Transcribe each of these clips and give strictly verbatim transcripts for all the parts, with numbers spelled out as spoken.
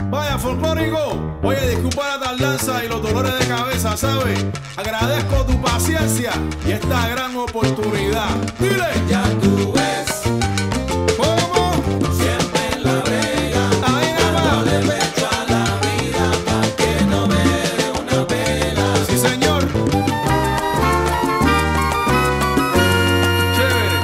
Vaya, folclórico. Oye, disculpa la tardanza y los dolores de cabeza, ¿sabes? Agradezco tu paciencia y esta gran oportunidad. Dile. Ya tú ves, ¿Cómo? siempre en la brega, Ahí dándole nada pecho a la vida, pa' que no me dé una pela. más. Sí, señor. Chévere.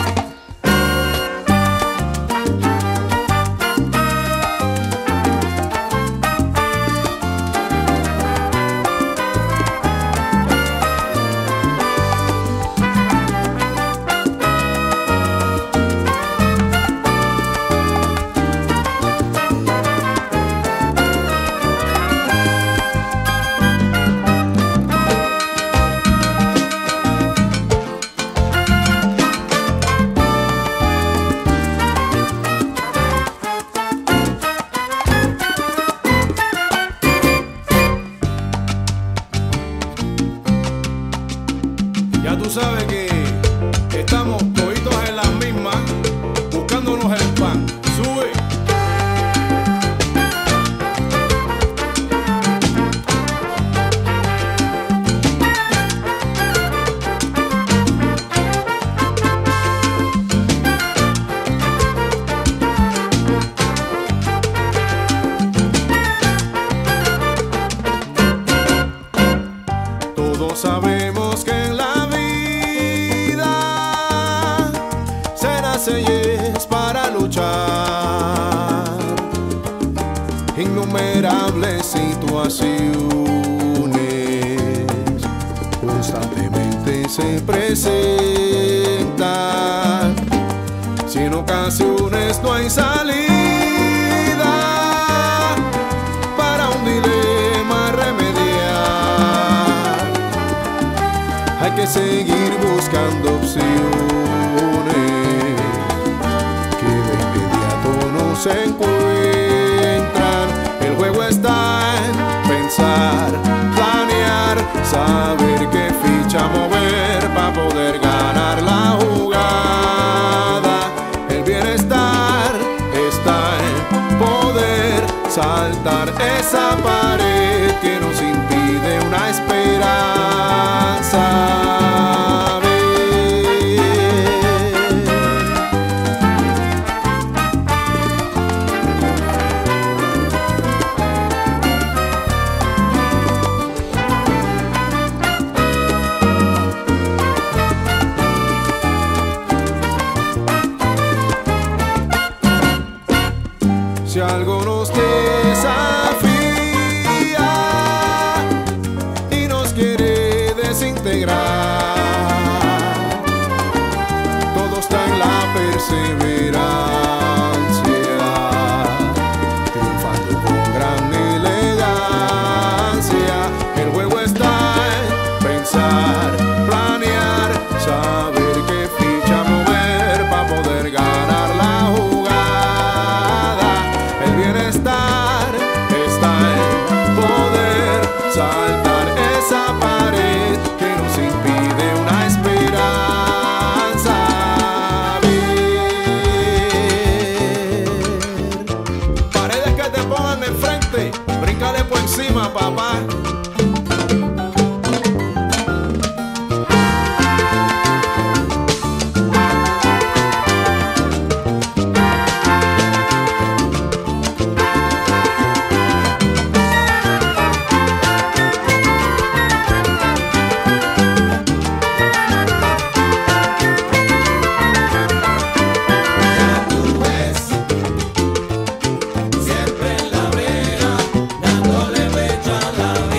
Ya tú sabes que estamos toditos en las mismas, buscándonos el pan. Sube. Todos sabemos que en la vida se nace y es para luchar. Innumerables situaciones constantemente se presentan. Si en ocasiones no hay salida para un dilema remediar, hay que seguir buscando opciones que de inmediato no se encuentran. El juego está en pensar, planear, saber qué ficha mover para poder ganar la jugada. El bienestar está en poder saltar esa pared que nos impide una esperanza. Si algo nos desafía y nos quiere desintegrar, todo está en la perseverancia, triunfando con gran elegancia. El juego está en pensar, planear, saber qué ficha mover para poder ganar la jugada. El bienestar está en poder saltar esa pared que nos impide una esperanza. Ver paredes que te pongan de frente, bríncale por encima, papá. Ya tú ves, siempre en la brega, dándole pecho a la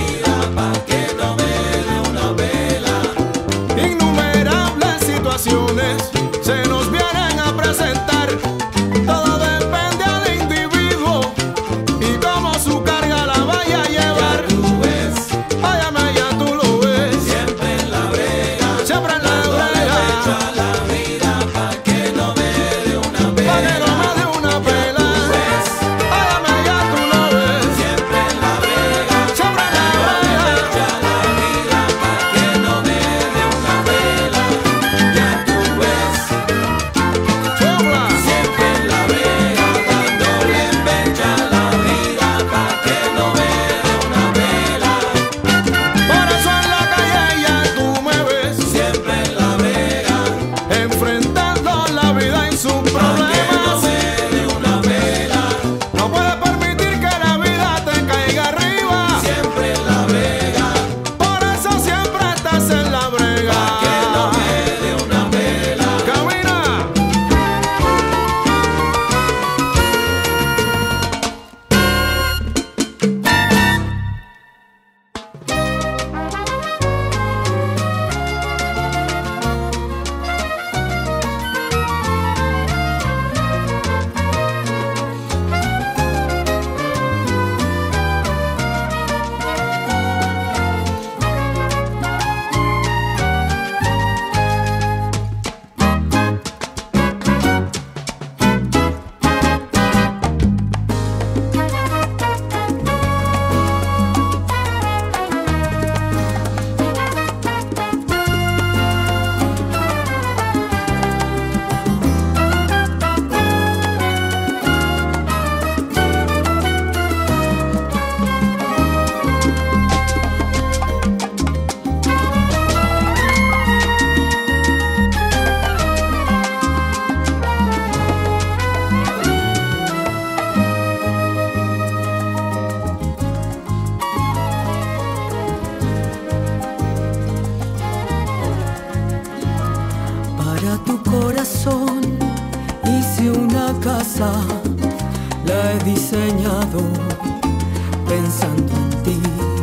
casa la he diseñado pensando en ti.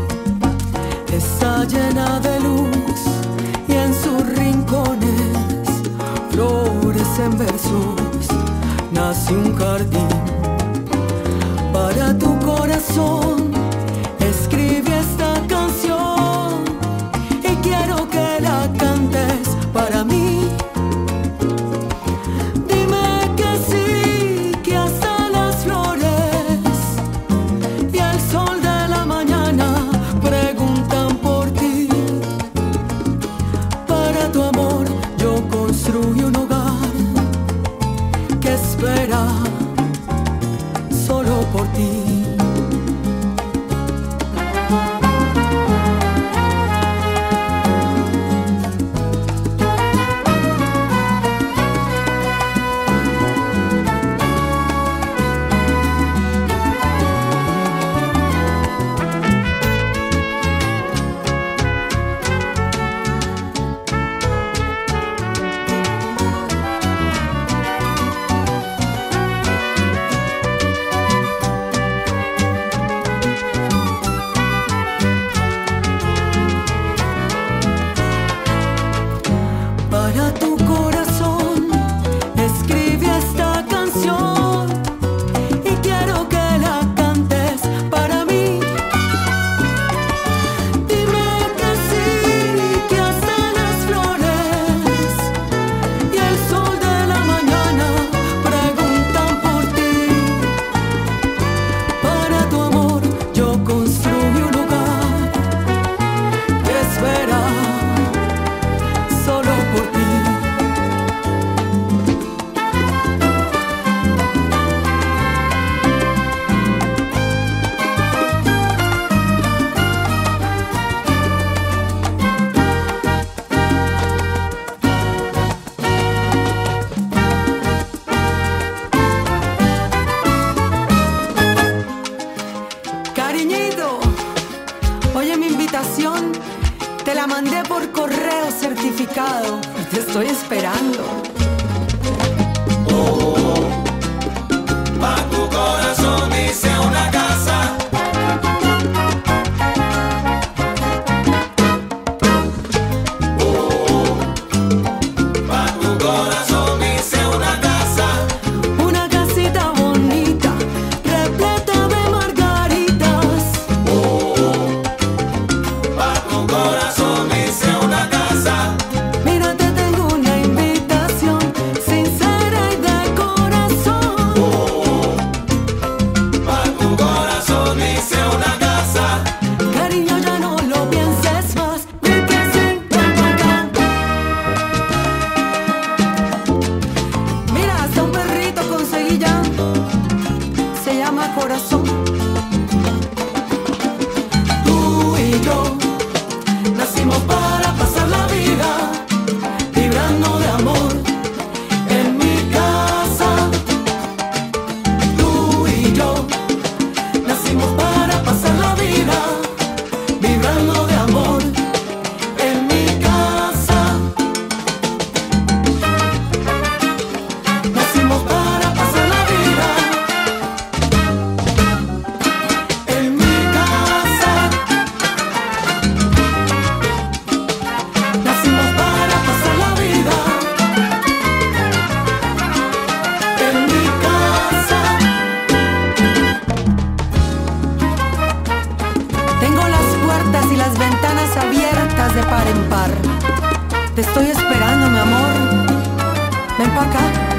Está llena de luz y en sus rincones flores en versos. Nace un jardín para tu corazón. Escribe esta canción y quiero que la cantes para mí. Dime que sí, que hasta las flores y el sol de la mañana preguntan por ti. Para tu amor yo construyo un hogar que espera solo por ti. Para tu corazón escribe esta canción y quiero que la cantes para mí. Dime que sí, que hasta las flores y el sol de la mañana preguntan por ti. Para tu amor yo construyo un hogar que espera solo por ti. Cariñito, oye, mi invitación te la mandé por correo certificado y te estoy esperando. Pa' tu corazón hice una casa. Oh, pa' tu corazón hice una casa. Una casita bonita, repleta de margaritas. Oh, pa' tu corazón hice una casa. Mira, te tengo una invitación sincera y de corazón. Oh, pa' tu corazón hice una casa. Cariño, ya no lo pienses más, di que sí, ven pa' acá. Mira, hasta un perrito conseguí ya, se llama Corazón. Tú y yo nacimos para pasar la vida vibrando de amor en mi casa. Tú y yo nacimos para pasar la vida vibrando de amor en mi casa. Nacimos para pasar la vida en mi casa. Nacimos para pasar la vida en mi casa. Tengo las puertas y las ventanas abiertas de par en par. Te estoy esperando, mi amor. Ven pa' acá.